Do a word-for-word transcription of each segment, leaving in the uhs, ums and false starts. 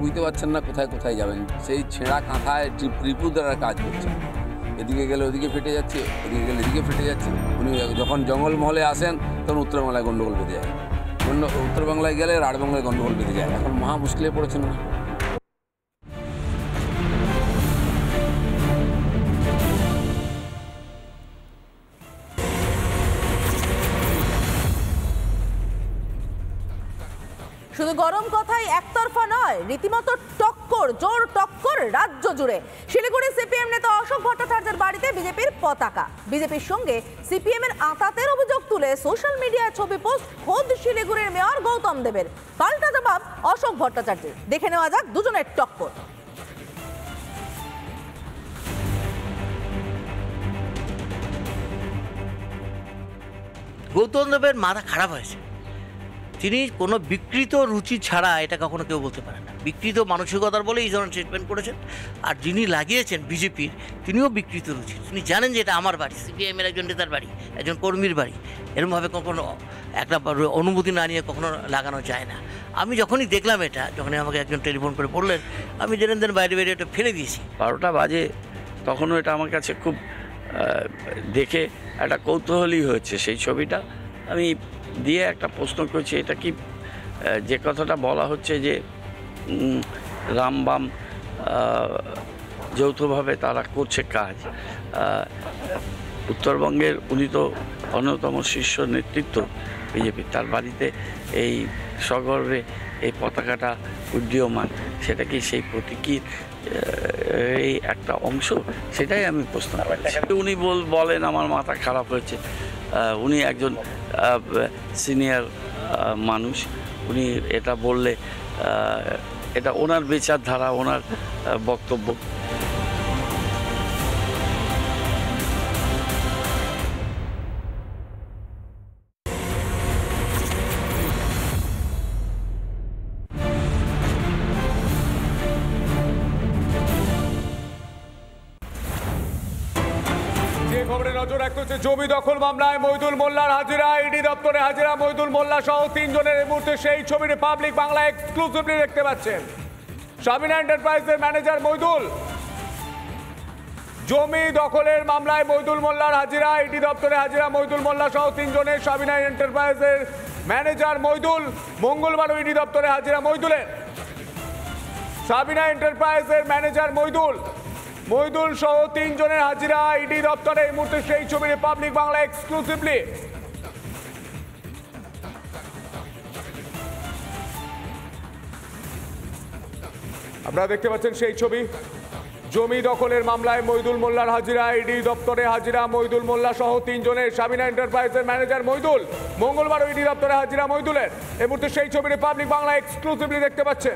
বুঝতে পারছেন না কোথায় কোথায় যাবেন। সেই ছেঁড়া কাঁথায় ত্রিপুদার কাজ করছেন, এদিকে গেলে ওদিকে ফেটে যাচ্ছে, ওদিকে গেলে এদিকে ফেটে যাচ্ছে। উনি যখন জঙ্গলমহলে আসেন তখন উত্তরবাংলায় গণ্ডগোল বেঁধে যায়, অন্য উত্তরবাংলায় গেলে রাঢ়বাংলায় গণ্ডগোল বেঁধে যায়। এখন মহা মুশকিলে পড়েছেন না। শুধু গরম কথাই একতরফা নয়, রীতিমতো টক্কর, জোর টক্কর রাজ্য জুড়ে। শিলিগুড়ি সিপিএম নেতা অশোক ভট্টাচার্যের বাড়িতে বিজেপির পতাকা। বিজেপির সঙ্গে সিপিএম এর আঁতাতের অভিযোগ তুলে সোশ্যাল মিডিয়ায় ছবি পোস্ট খোদ শিলিগুড়ির মেয়র গৌতম দেবের। পাল্টা জবাব অশোক ভট্টাচার্যের। দেখে নেওয়া যাক দুজনের টক্কর। গৌতম দেবের মাথা খারাপ হয়েছে। তিনি কোনো বিকৃত রুচি ছাড়া এটা কখনো কেউ বলতে পারে না। বিকৃত মানসিকতার বলে এই ধরনের ট্রিটমেন্ট করেছেন। আর যিনি লাগিয়েছেন বিজেপির, তিনিও বিকৃত রুচি। তিনি জানেন যে এটা আমার বাড়ি, সিপিআইএমের একজন নেতার বাড়ি, একজন কর্মীর বাড়ি। এরকমভাবে কখনো একটা অনুমতি না নিয়ে কখনো লাগানো যায় না। আমি যখনই দেখলাম এটা, যখনই আমাকে একজন টেলিফোন করে বললেন, আমি দেন দেন বাইরে বাইরে এটা ফেলে দিয়েছি। বারোটা বাজে তখনও এটা আমার কাছে খুব দেখে একটা কৌতূহলী হয়েছে সেই ছবিটা। আমি দিয়ে একটা প্রশ্ন করছি, এটা কি যে কথাটা বলা হচ্ছে যে রাম বাম যৌথভাবে তারা করছে কাজ, উত্তরবঙ্গের উনি তো অন্যতম শীর্ষ নেতৃত্ব বিজেপির, তার বাড়িতে এই সগর্বে এই পতাকাটা উড্ডীয়মান, সেটা কি সেই প্রতীকীর এই একটা অংশ? সেটাই আমি প্রশ্ন করছি। উনি বলেন আমার মাথা খারাপ হয়েছে। উনি একজন সিনিয়র মানুষ, উনি এটা বললে এটা ওনার বিচারধারা, ওনার বক্তব্য। খবরে নজর রাখতে হচ্ছে জমি দখল মামলায় মইদুল মোল্লার হাজিরা। ইডি দপ্তরে হাজিরা মইদুল মোল্লা সহ তিনজনের। এই মুহূর্তে সেই ছবি রিপাবলিক বাংলা এক্সক্লুসিভলি দেখতে পাচ্ছেন। সাবিনা এন্টারপ্রাইজের ম্যানেজার মইদুল। জমি দখলের মামলায় মইদুল মোল্লার হাজিরা। ইডি দপ্তরে হাজিরা মইদুল মোল্লা সহ তিনজনের। সাবিনা এন্টারপ্রাইজের ম্যানেজার মইদুল। মঙ্গলবারও ইডি দপ্তরে হাজিরা মইদুলের। সাবিনা এন্টারপ্রাইজের ম্যানেজার মইদুল মইদুল সহ তিনজনের হাজিরা ইডি দপ্তরে। এই মুহূর্তে সেই ছবি রিপাবলিক বাংলা এক্সক্লুসিভলি। আপনারা দেখতে পাচ্ছেন সেই ছবি। জমি দখলের মামলায় মইদুল মোল্লার হাজিরা। ইডি দপ্তরে হাজিরা মইদুল মোল্লা সহ তিনজনের। সাবিনা এন্টারপ্রাইজের ম্যানেজার মইদুল। মঙ্গলবারও ইডি দপ্তরে হাজিরা মইদুলের। এই মুহূর্তে সেই ছবি রিপাবলিক বাংলা এক্সক্লুসিভলি দেখতে পাচ্ছেন।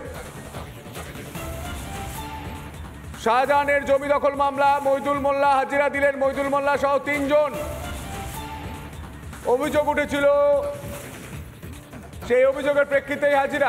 শাহজাহানের জমি দখল মামলা মইদুল মোল্লা হাজিরা দিলেন। মইদুল মোল্লা সহ তিনজন। অভিযোগ উঠেছিল, সেই অভিযোগের প্রেক্ষিতেই হাজিরা।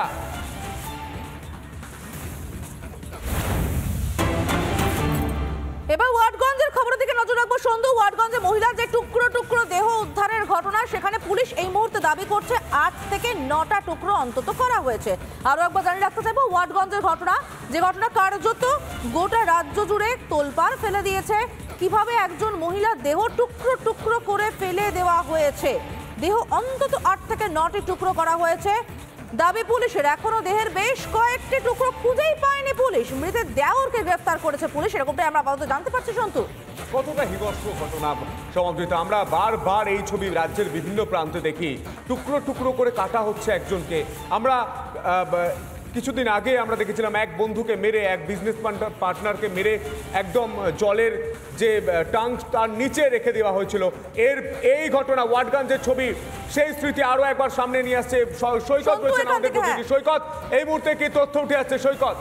এবার ওয়াটগঞ্জের খবরের দিকে নজর রাখবো। সন্ধু, ওয়াটগঞ্জে মহিলার যে টুকরো টুকরো দেহ উদ্ধারের ঘটনা, সেখানে পুলিশ এই মুহূর্তে দাবি করছে আট থেকে নটা টুকরো অন্তত করা হয়েছে। আরো একবার জানিয়ে রাখতে চাইবো ওয়াটগঞ্জের ঘটনা, যে ঘটনা কার্যত গোটা রাজ্য জুড়ে তোলপাড় ফেলে দিয়েছে। কিভাবে একজন মহিলার দেহ টুকরো টুকরো করে ফেলে দেওয়া হয়েছে। দেহ অন্তত আট থেকে নটি টুকরো করা হয়েছে। দাবি পুলিশের, এখনো দেহের বেশ কয়েকটি টুকরো খুঁজেই পায়নি পুলিশ। মৃতের দেওরকে গ্রেফতার করেছে পুলিশ, এরকমটাই আমরা আপাতত জানতে পারছি। সন্তু, কতটা হিংস্র ঘটনা সমাদৃত। আমরা বারবার এই ছবি রাজ্যের বিভিন্ন প্রান্তে দেখি, টুকরো টুকরো করে কাটা হচ্ছে একজনকে। আমরা কিছুদিন আগে আমরা দেখেছিলাম এক বন্ধুকে মেরে, এক বিজনেস পার্টনারকে মেরে একদম জলের যে টাঙ্ক তার নিচে রেখে দেওয়া হয়েছিল। এর এই ঘটনা ওয়াটগঞ্জের ছবি, সেই স্মৃতি আরো একবার সামনে নিয়ে আসছে। সৈকত রয়েছেন আমাদের প্রতিনিধি। সৈকত, এই মুহূর্তে কি তথ্য উঠে আসছে সৈকত?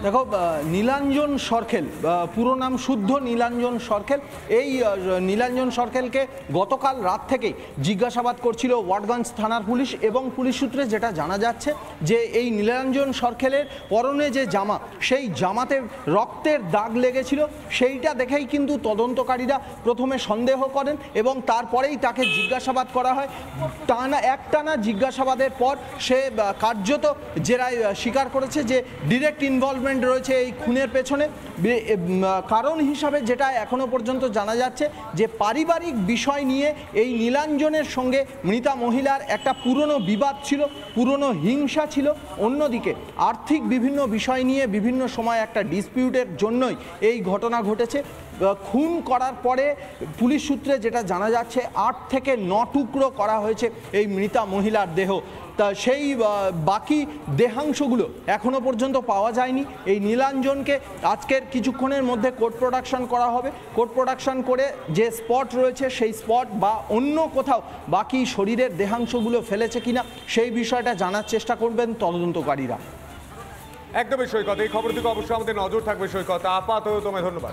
দেখো, নীলাঞ্জন সরকেল, পুরো নাম শুদ্ধ নীলাঞ্জন সরকেল, এই নীলাঞ্জন সরকেলকে গতকাল রাত থেকেই জিজ্ঞাসাবাদ করছিল ওয়াটগঞ্জ থানার পুলিশ, এবং পুলিশ সূত্রে যেটা জানা যাচ্ছে যে এই নীলাঞ্জন সরকেলের পরনে যে জামা, সেই জামাতে রক্তের দাগ লেগেছিল। সেইটা দেখেই কিন্তু তদন্তকারীরা প্রথমে সন্দেহ করেন এবং তারপরেই তাকে জিজ্ঞাসাবাদ করা হয়। টানা একটানা জিজ্ঞাসাবাদের পর সে কার্যত জেরায় স্বীকার করেছে যে ডিরেক্ট ইনভলভমেন্ট রয়েছে এই খুনের পেছনে। কারণ হিসাবে যেটা এখনো পর্যন্ত জানা যাচ্ছে যে পারিবারিক বিষয় নিয়ে এই নীলাঞ্জনের সঙ্গে মৃতা মহিলার একটা পুরনো বিবাদ ছিল, পুরনো হিংসা ছিল। অন্যদিকে আর্থিক বিভিন্ন বিষয় নিয়ে বিভিন্ন সময় একটা ডিসপিউটের জন্যই এই ঘটনা ঘটেছে। খুন করার পরে পুলিশ সূত্রে যেটা জানা যাচ্ছে আট থেকে ন টুকরো করা হয়েছে এই মৃতা মহিলার দেহ। তা সেই বাকি দেহাংশগুলো এখনো পর্যন্ত পাওয়া যায়নি। এই নীলাঞ্জনকে আজকের কিছুক্ষণের মধ্যে কোর্ট প্রোডাকশন করা হবে। কোর্ট প্রোডাকশন করে যে স্পট রয়েছে সেই স্পট বা অন্য কোথাও বাকি শরীরের দেহাংশগুলো ফেলেছে কিনা সেই বিষয়টা জানার চেষ্টা করবেন তদন্তকারীরা। একদমই সৈকত, এই খবর থেকে অবশ্যই আমাদের নজর থাকবে সৈকত। আপাতত তোমায় ধন্যবাদ।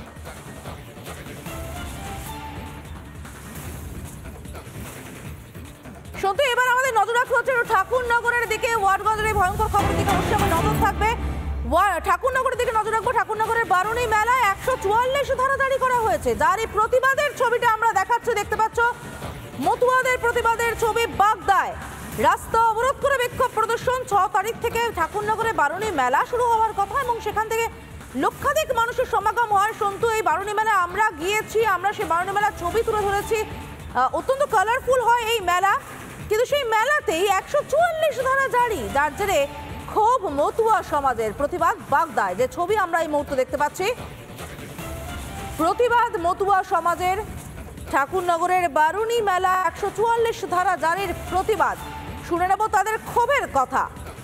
সন্তু, এবার আমাদের নজর রাখতে হচ্ছে ঠাকুরনগরের দিকে। ওয়াটগঞ্জের এই ভয়ঙ্কর খবরের দিকে অবশ্যই আমার নজর থাকবে। ঠাকুরনগরের দিকে নজর রাখবো। ঠাকুরনগরের বারুণী মেলায় একশো চুয়াল্লিশ ধারা জারি করা হয়েছে, যার এই প্রতিবাদের ছবিটা আমরা দেখাচ্ছি, দেখতে পাচ্ছ মতুয়াদের প্রতিবাদের ছবি বাগদায়। রাস্তা অবরোধ করে বিক্ষোভ প্রদর্শন। ছ তারিখ থেকে ঠাকুরনগরে বারুণী মেলা শুরু হওয়ার কথা এবং সেখান থেকে লক্ষাধিক মানুষের সমাগম হয়। সন্তু, এই বারুণী মেলায় আমরা গিয়েছি, আমরা সেই বারুণী মেলার ছবি তুলে ধরেছি। অত্যন্ত কালারফুল হয় এই মেলা, কিন্তু সেই মেলাতেই একশো চুয়াল্লিশ ধারা জারি, যার জেরে ক্ষোভ মতুয়া সমাজের। প্রতিবাদ বাগদায়, যে ছবি আমরা এই মুহূর্তে দেখতে পাচ্ছি, প্রতিবাদ মতুয়া সমাজের। ঠাকুরনগরের বারুণী মেলা একশো চুয়াল্লিশ ধারা জারির প্রতিবাদ। শুনে নেব তাদের ক্ষোভের কথা।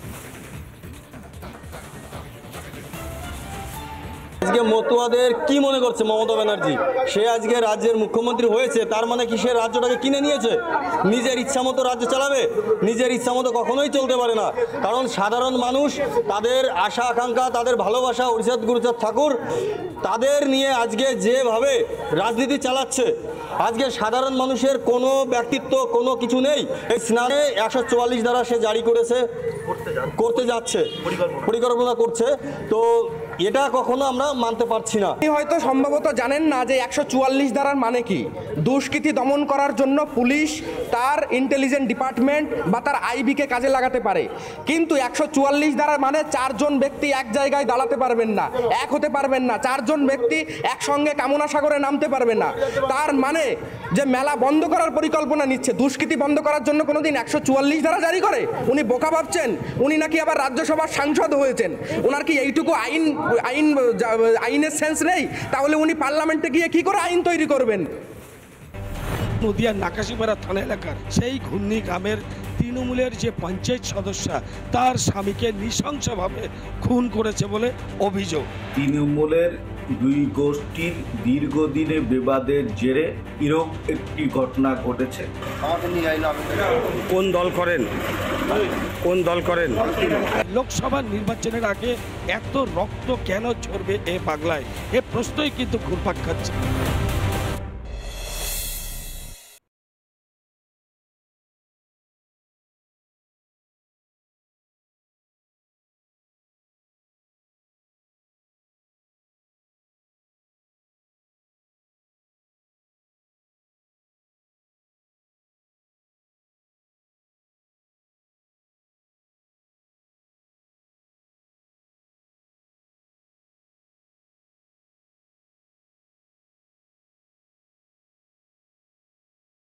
আজকে মতুয়াদের কি মনে করছে মমতা ব্যানার্জি? সে আজকে রাজ্যের মুখ্যমন্ত্রী হয়েছে, তার মানে কি সে রাজ্যটাকে কিনে নিয়েছে? নিজের ইচ্ছা মতো রাজ্য চালাবে? নিজের ইচ্ছা মতো কখনোই চলতে পারে না। কারণ সাধারণ মানুষ, তাদের আশা আকাঙ্ক্ষা, তাদের ভালোবাসা হরিচাঁদ গুরুচাঁদ ঠাকুর, তাদের নিয়ে আজকে যেভাবে রাজনীতি চালাচ্ছে, আজকে সাধারণ মানুষের কোনো ব্যক্তিত্ব, কোনো কিছু নেই। এই স্নানে একশো চুয়াল্লিশ ধারা সে জারি করেছে, করতে যাচ্ছে, পরিকল্পনা করছে। তো এটা কখনো আমরা মানতে পারছি না। আপনি হয়তো সম্ভবত জানেন না যে একশো চুয়াল্লিশ ধারার মানে কি। দুষ্কৃতি দমন করার জন্য পুলিশ তার ইন্টেলিজেন্ট ডিপার্টমেন্ট বা তার আইবিকে কাজে লাগাতে পারে, কিন্তু একশো চুয়াল্লিশ ধারার মানে চারজন ব্যক্তি এক জায়গায় দাঁড়াতে পারবেন না, এক হতে পারবেন না, চারজন ব্যক্তি একসঙ্গে কামনা সাগরে নামতে পারবে না। তার মানে যে মেলা বন্ধ করার পরিকল্পনা নিচ্ছে, দুষ্কৃতি বন্ধ করার জন্য কোনোদিন একশো চুয়াল্লিশ ধারা জারি করে? উনি বোকা ভাবছেন? উনি নাকি আবার রাজ্যসভার সাংসদ হয়েছেন, ওনার কি এইটুকু আইন আইন আইনের সেন্স নেই? তাহলে উনি পার্লামেন্টে গিয়ে কি করে আইন তৈরি করবেন? নদিয়ার নাকাশিপাড়া থানা এলাকার সেই ঘূর্ণি গ্রামের তৃণমূলের যে পঞ্চায়েত সদস্য, তার স্বামীকে নৃশংসভাবে খুন করেছে বলে অভিযোগ। তৃণমূলের দুই গোষ্ঠীর দীর্ঘদিনের বিবাদের জেরে এরকম একটি ঘটনা ঘটেছে। কোন দল করেন? কোন দল করেন? লোকসভা নির্বাচনের আগে এত রক্ত কেন ঝরবে এ বাংলায়? এ প্রশ্নই কিন্তু ঘুরপাক খাচ্ছে।